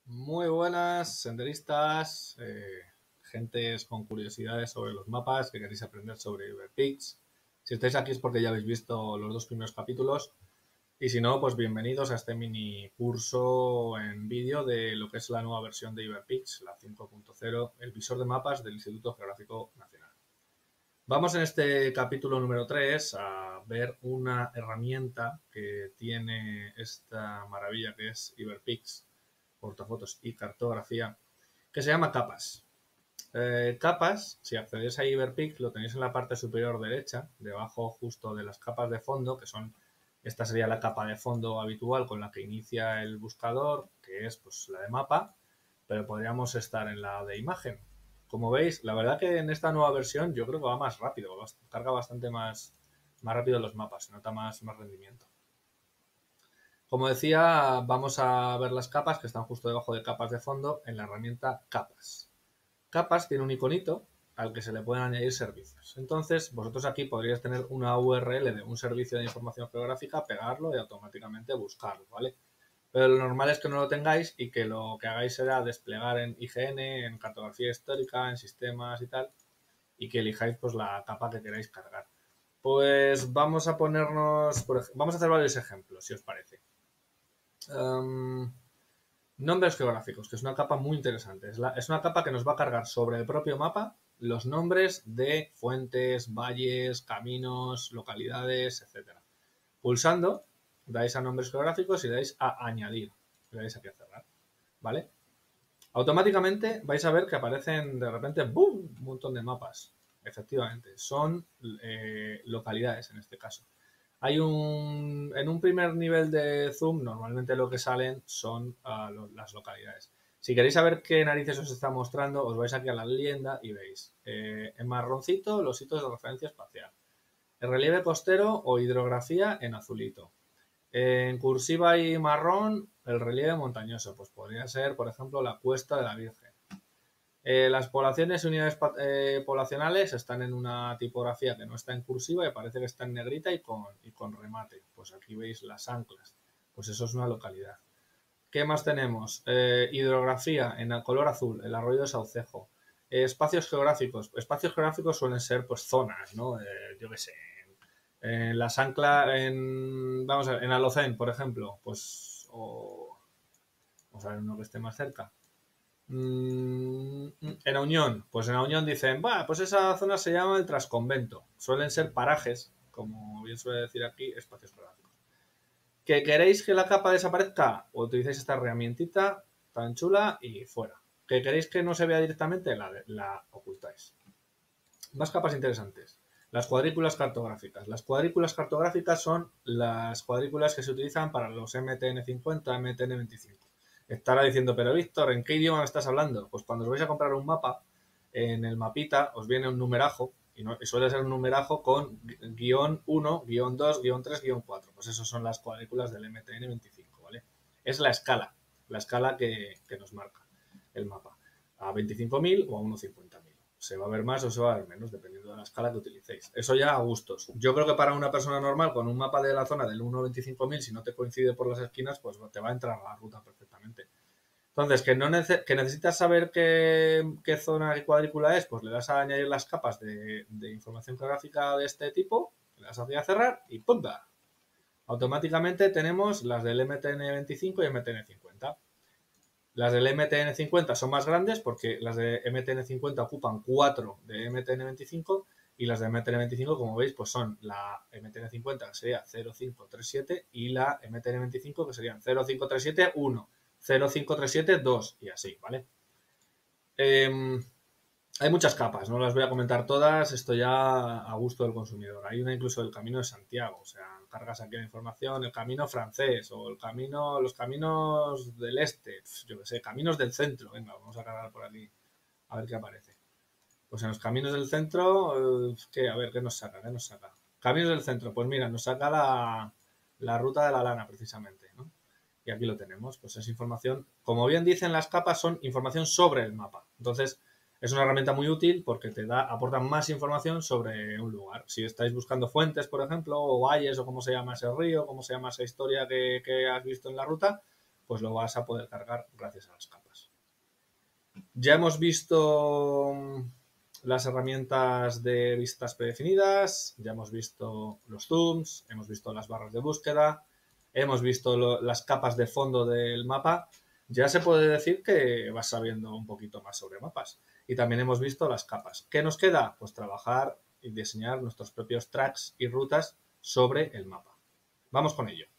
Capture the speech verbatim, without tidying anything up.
Muy buenas, senderistas, eh, gentes con curiosidades sobre los mapas, que queréis aprender sobre Uberpix. Si estáis aquí es porque ya habéis visto los dos primeros capítulos y si no, pues bienvenidos a este mini curso en vídeo de lo que es la nueva versión de Uberpix, la cinco punto cero, el visor de mapas del Instituto Geográfico Nacional. Vamos en este capítulo número tres a ver una herramienta que tiene esta maravilla que es Uberpix, portafotos y cartografía, que se llama Capas. Eh, capas, si accedéis a Iberpix, lo tenéis en la parte superior derecha, debajo justo de las capas de fondo, que son, esta sería la capa de fondo habitual con la que inicia el buscador, que es pues la de mapa, pero podríamos estar en la de imagen. Como veis, la verdad que en esta nueva versión yo creo que va más rápido, carga bastante más, más rápido los mapas, se nota más, más rendimiento. Como decía, vamos a ver las capas que están justo debajo de capas de fondo en la herramienta Capas. Capas tiene un iconito al que se le pueden añadir servicios. Entonces, vosotros aquí podríais tener una U R L de un servicio de información geográfica, pegarlo y automáticamente buscarlo, ¿vale? Pero lo normal es que no lo tengáis y que lo que hagáis será desplegar en I G N, en cartografía histórica, en sistemas y tal, y que elijáis pues la capa que queráis cargar. Pues vamos a ponernos, por ej- vamos a hacer varios ejemplos, si os parece. Um, nombres geográficos, que es una capa muy interesante. Es, la, es una capa que nos va a cargar sobre el propio mapa los nombres de fuentes, valles, caminos, localidades, etcétera. Pulsando, dais a nombres geográficos y dais a añadir. Le dais aquí a cerrar, ¿vale? Automáticamente vais a ver que aparecen de repente ¡boom! Un montón de mapas. Efectivamente, son eh, localidades en este caso. Hay un, en un primer nivel de zoom, normalmente lo que salen son uh, lo, las localidades. Si queréis saber qué narices os está mostrando, os vais aquí a la leyenda y veis eh, en marroncito los sitios de referencia espacial, el relieve costero o hidrografía en azulito. En cursiva y marrón, el relieve montañoso, pues podría ser, por ejemplo, la Cuesta de la Virgen. Eh, las poblaciones y unidades eh, poblacionales están en una tipografía que no está en cursiva y parece que está en negrita y con, y con remate. Pues aquí veis las anclas. Pues eso es una localidad. ¿Qué más tenemos? Eh, hidrografía en el color azul, el arroyo de Saucejo. Eh, espacios geográficos. Espacios geográficos suelen ser pues zonas, ¿no? Eh, yo qué sé. En las anclas, en, vamos a ver, en Alocén, por ejemplo, pues, o, vamos a ver uno que esté más cerca. En la Unión, pues en la Unión dicen, va, pues esa zona se llama el Trasconvento. Suelen ser parajes, como bien suele decir aquí, espacios geográficos. ¿Que queréis que la capa desaparezca? O utilizáis esta herramientita tan chula y fuera. ¿Que queréis que no se vea directamente? La, la ocultáis. Más capas interesantes. Las cuadrículas cartográficas. Las cuadrículas cartográficas son las cuadrículas que se utilizan para los M T N cincuenta, M T N veinticinco. Estará diciendo, pero Víctor, ¿en qué idioma me estás hablando? Pues cuando os vais a comprar un mapa, en el mapita os viene un numerajo, y, no, y suele ser un numerajo con guión uno, guión dos, guión tres, guión cuatro. Pues esas son las cuadrículas del M T N veinticinco, ¿vale? Es la escala, la escala que, que nos marca el mapa. A veinticinco mil o a uno cincuenta mil. Se va a ver más o se va a ver menos, dependiendo de la escala que utilicéis. Eso ya a gustos. Yo creo que para una persona normal, con un mapa de la zona del uno a veinticinco mil, si no te coincide por las esquinas, pues te va a entrar la ruta perfectamente. Entonces, que, no nece que necesitas saber qué, qué zona y cuadrícula es, pues le das a añadir las capas de, de información geográfica de este tipo, le das a cerrar y ¡pumba! Automáticamente tenemos las del M T N veinticinco y M T N cincuenta. Las del M T N cincuenta son más grandes porque las de M T N cincuenta ocupan cuatro de M T N veinticinco y las de M T N veinticinco, como veis, pues son la M T N cincuenta que sería cero cinco tres siete y la M T N veinticinco que serían cero cinco tres siete uno, cero cinco tres siete dos y así, ¿vale? Eh, hay muchas capas, no las voy a comentar todas, esto ya a gusto del consumidor. Hay una incluso del Camino de Santiago, o sea, cargas aquí la información, el camino francés o el camino, los caminos del este, yo qué sé, caminos del centro. Venga, vamos a cargar por aquí a ver qué aparece. Pues en los caminos del centro, ¿qué? A ver, ¿qué nos saca? ¿Qué nos saca? Caminos del centro, pues mira, nos saca la, la ruta de la lana precisamente, ¿no? Y aquí lo tenemos, pues es información, como bien dicen las capas, son información sobre el mapa. Entonces, es una herramienta muy útil porque te da, aporta más información sobre un lugar. Si estáis buscando fuentes, por ejemplo, o valles, o cómo se llama ese río, cómo se llama esa historia que, que has visto en la ruta, pues lo vas a poder cargar gracias a las capas. Ya hemos visto las herramientas de vistas predefinidas, ya hemos visto los zooms, hemos visto las barras de búsqueda, hemos visto lo, las capas de fondo del mapa. Ya se puede decir que vas sabiendo un poquito más sobre mapas. Y también hemos visto las capas. ¿Qué nos queda? Pues trabajar y diseñar nuestros propios tracks y rutas sobre el mapa. Vamos con ello.